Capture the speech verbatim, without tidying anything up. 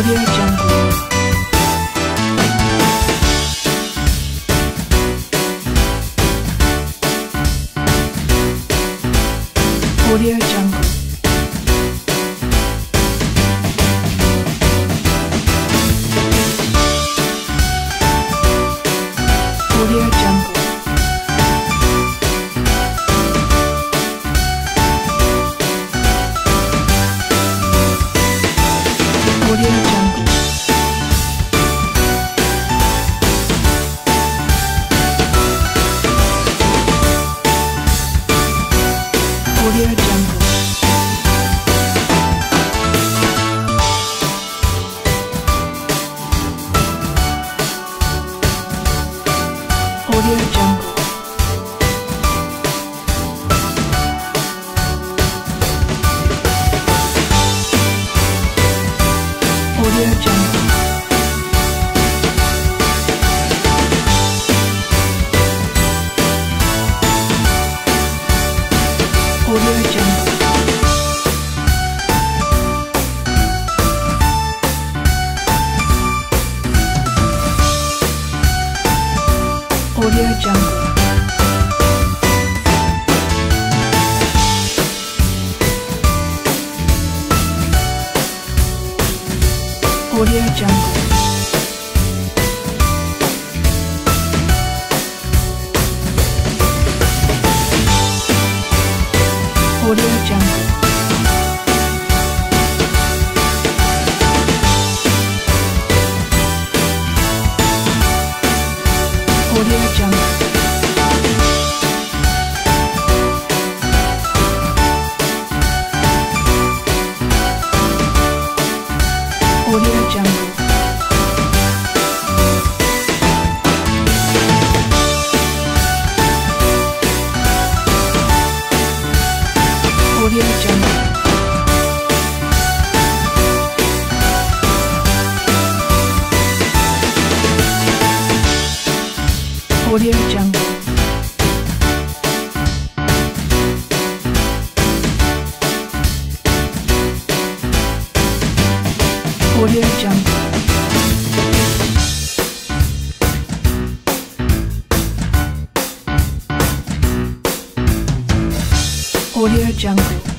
Audio Jungle. Audio Jungle. Audio Jungle. Audio Jungle. Audio Jungle. Audio Jungle. Audio Jungle. Audio Jungle. Audio Jungle. Audio Jungle. Audio Jungle. Audio Jungle. Audio Jungle. Audio Jungle. Audio Jungle. Audio Jungle. Audio Jungle.